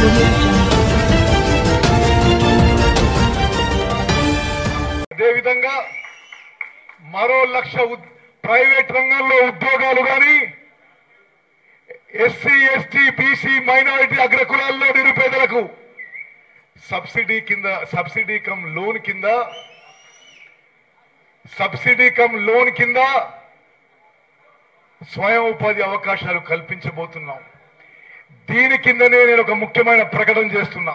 అదేవిధంగా మరో 1,00,000 ప్రైవేట్ రంగంలో ఉద్యోగాలు కానీ ఎస్సీ ఎస్టీ బీసీ మైనారిటీ అగ్రకులాల్లో నిరుపేదలకు సబ్సిడీ కమ్ లోన్ కింద స్వయం ఉపాధి అవకాశాలు కల్పించబోతున్నాం. దీని కిందనే నేను ఒక ముఖ్యమైన ప్రకటన చేస్తున్నా.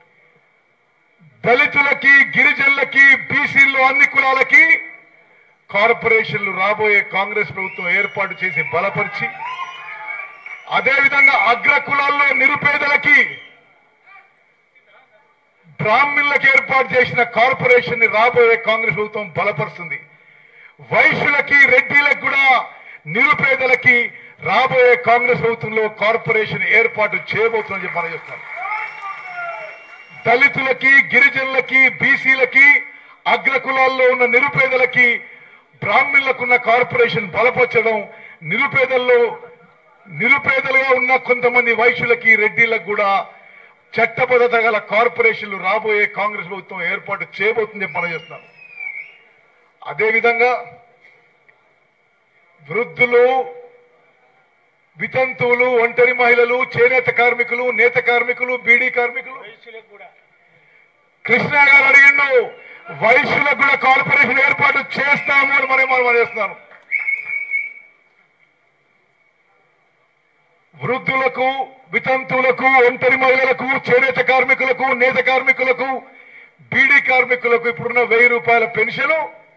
దళితులకి, గిరిజనులకి, బీసీల్లో అన్ని కులాలకి కార్పొరేషన్లు రాబోయే కాంగ్రెస్ ప్రభుత్వం ఏర్పాటు చేసి బలపరిచి, అదేవిధంగా అగ్ర కులాల్లో నిరుపేదలకి, బ్రాహ్మణులకు ఏర్పాటు చేసిన కార్పొరేషన్ ని రాబోయే కాంగ్రెస్ ప్రభుత్వం బలపరుస్తుంది. వైశ్యులకి, రెడ్డిలకు కూడా నిరుపేదలకి రాబోయే కాంగ్రెస్ ప్రభుత్వంలో కార్పొరేషన్ ఏర్పాటు చేయబోతుందని చెప్పి మనం చెప్తాను. దళితులకి, గిరిజనులకి, బీసీలకి, అగ్ర కులాల్లో ఉన్న నిరుపేదలకి, బ్రాహ్మణులకున్న కార్పొరేషన్ బలపరచడం, నిరుపేదలుగా ఉన్న కొంతమంది వైశ్యులకి, రెడ్డిలకు కూడా చట్టబద్ధత గల కార్పొరేషన్లు రాబోయే కాంగ్రెస్ ప్రభుత్వం ఏర్పాటు చేయబోతుందని మనం చేస్తున్నాం. అదేవిధంగా వృద్ధులు, వితంతువులు, ఒంటరి మహిళలు, చేనేత కార్మికులు, నేత కార్మికులు, బీడీ కార్మికులు, కృష్ణ గారు అడిగిండు, వైశ్యులకు కూడా కార్పొరేషన్ ఏర్పాటు చేస్తాము అని మనం చేస్తున్నాను. వృద్ధులకు, వితంతువులకు, ఒంటరి మహిళలకు, చేనేత కార్మికులకు, నేత కార్మికులకు, బీడీ కార్మికులకు ఇప్పుడున్న 1000 రూపాయల పెన్షన్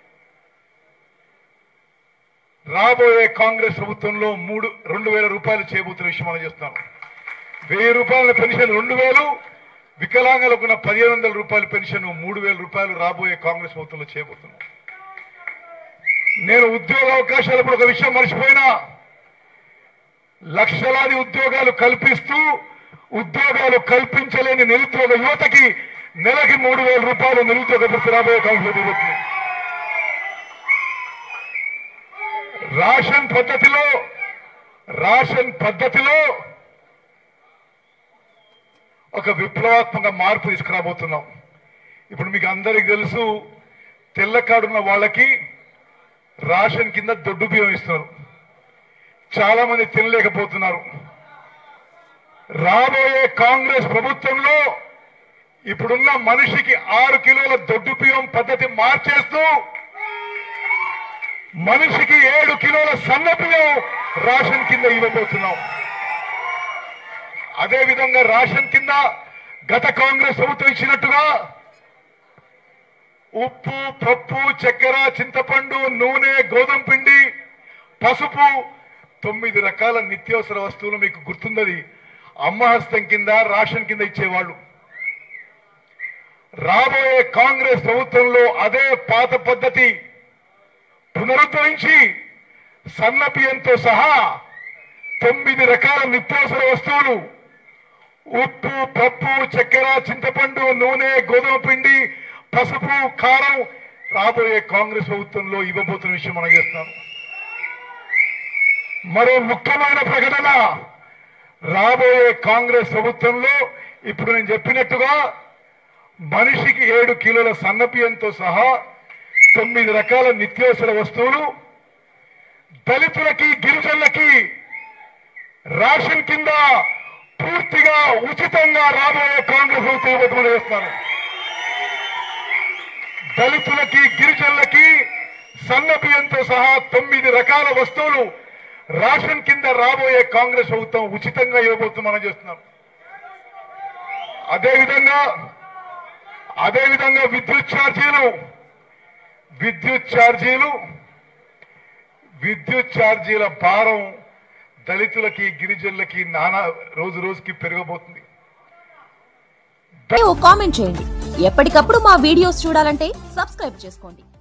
రాబోయే కాంగ్రెస్ ప్రభుత్వంలో 2,000 రూపాయలు చేయబోతున్న విషయం మనం చేస్తాం. 1000 రూపాయల పెన్షన్ 2,000, వికలాంగులకు 1,500 రూపాయల పెన్షన్ 3,000 రూపాయలు రాబోయే కాంగ్రెస్ ప్రభుత్వంలో చేయబోతున్నాం. నేను ఉద్యోగ అవకాశాలప్పుడు ఒక విషయం మర్చిపోయినా, లక్షలాది ఉద్యోగాలు కల్పిస్తూ ఉద్యోగాలు కల్పించలేని నిరుద్యోగ యువతకి నెలకి 3,000 రూపాయలు నిరుద్యోగ భృతి రాబోయే కాంగ్రెస్ ప్రభుత్వం. రాషన్ పద్ధతిలో ఒక విప్లవాత్మక మార్పు తీసుకురాబోతున్నాం. ఇప్పుడు మీకు అందరికీ తెలుసు, తెల్ల కార్డున్న వాళ్ళకి రాషన్ కింద దొడ్డు బియ్యం ఇస్తున్నారు. చాలా మంది తినలేకపోతున్నారు. రాబోయే కాంగ్రెస్ ప్రభుత్వంలో ఇప్పుడున్న మనిషికి 6 కిలోల దొడ్డు బియ్యం పద్ధతి మార్చేస్తూ మనిషికి 7 కిలోల సన్న బియ్యం రాషన్ కింద ఇవ్వబోతున్నాం. అదేవిధంగా రాషన్ కింద గత కాంగ్రెస్ ప్రభుత్వం ఇచ్చినట్టుగా ఉప్పు, పప్పు, చక్కెర, చింతపండు, నూనె, గోధుమ పిండి, పసుపు, 9 రకాల నిత్యావసర వస్తువులు మీకు గుర్తున్నది అమ్మహస్తం కింద, రాషన్ కింద ఇచ్చేవాళ్ళు. రాబోయే కాంగ్రెస్ ప్రభుత్వంలో అదే పాత పద్ధతి పునరుద్ధరించి సన్న బియ్యంతో సహా 9 రకాల నిత్యావసర వస్తువులు, ఉప్పు, పప్పు, చక్కెర, చింతపండు, నూనె, గోధుమ పిండి, పసుపు, కారం రాబోయే కాంగ్రెస్ ప్రభుత్వంలో ఇవ్వబోతున్న విషయం మనం చేస్తాం. మరో ముఖ్యమైన ప్రకటన, రాబోయే కాంగ్రెస్ ప్రభుత్వంలో ఇప్పుడు నేను చెప్పినట్టుగా మనిషికి 7 కిలోల సన్న బియ్యంతో సహా 9 రకాల నిత్యావసర వస్తువులు, దళితులకి, గిరిజనులకి రాషన్ కింద పూర్తిగా ఉచితంగా రాబోయే కాంగ్రెస్ ప్రభుత్వం చేస్తాను. దళితులకి, గిరిజనులకి సన్న బియ్యంతో సహా 9 రకాల వస్తువులు రాషన్ కింద రాబోయే కాంగ్రెస్ ప్రభుత్వం ఉచితంగా ఇవ్వబోతుంది మనం చేస్తున్నాం. అదేవిధంగా విద్యుత్ ఛార్జీల భారం దళితులకి, గిరిజనులకి రోజు రోజుకి పెరగబోతుంది. కామెంట్ చేయండి. ఎప్పటికప్పుడు మా వీడియోస్ చూడాలంటే సబ్స్క్రైబ్ చేసుకోండి.